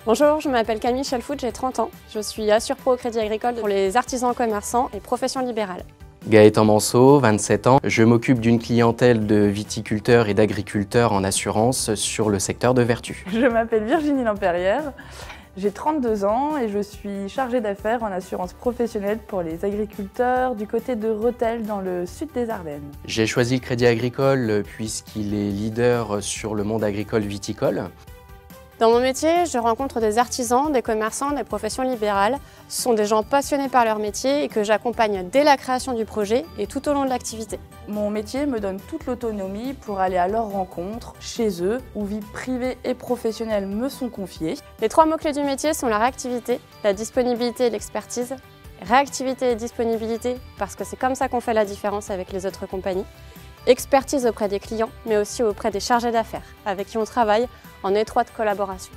Bonjour, je m'appelle Camille Chalfout, j'ai 30 ans. Je suis Assure-Pro au Crédit Agricole pour les artisans, commerçants et professions libérales. Gaëtan Manceau, 27 ans. Je m'occupe d'une clientèle de viticulteurs et d'agriculteurs en assurance sur le secteur de Vertu. Je m'appelle Virginie Lampérière, j'ai 32 ans et je suis chargée d'affaires en assurance professionnelle pour les agriculteurs du côté de Rethel dans le sud des Ardennes. J'ai choisi le Crédit Agricole puisqu'il est leader sur le monde agricole viticole. Dans mon métier, je rencontre des artisans, des commerçants, des professions libérales. Ce sont des gens passionnés par leur métier et que j'accompagne dès la création du projet et tout au long de l'activité. Mon métier me donne toute l'autonomie pour aller à leur rencontre, chez eux, où vie privée et professionnelle me sont confiées. Les 3 mots-clés du métier sont la réactivité, la disponibilité et l'expertise. Réactivité et disponibilité, parce que c'est comme ça qu'on fait la différence avec les autres compagnies. Expertise auprès des clients, mais aussi auprès des chargés d'affaires, avec qui on travaille en étroite collaboration.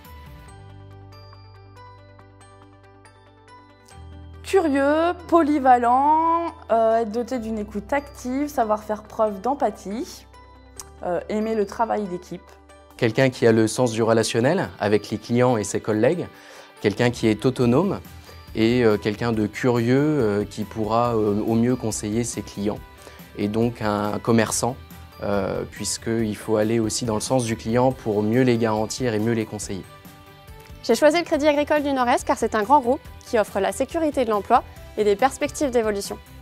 Curieux, polyvalent, être doté d'une écoute active, savoir faire preuve d'empathie, aimer le travail d'équipe. Quelqu'un qui a le sens du relationnel avec les clients et ses collègues, quelqu'un qui est autonome et quelqu'un de curieux qui pourra au mieux conseiller ses clients. Et donc un commerçant, puisqu'il faut aller aussi dans le sens du client pour mieux les garantir et mieux les conseiller. J'ai choisi le Crédit Agricole du Nord-Est car c'est un grand groupe qui offre la sécurité de l'emploi et des perspectives d'évolution.